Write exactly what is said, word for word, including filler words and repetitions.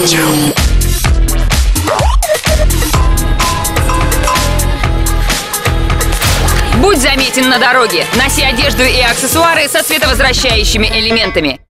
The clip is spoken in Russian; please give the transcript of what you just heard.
Будь заметен на дороге. Носи одежду и аксессуары со световозвращающими элементами.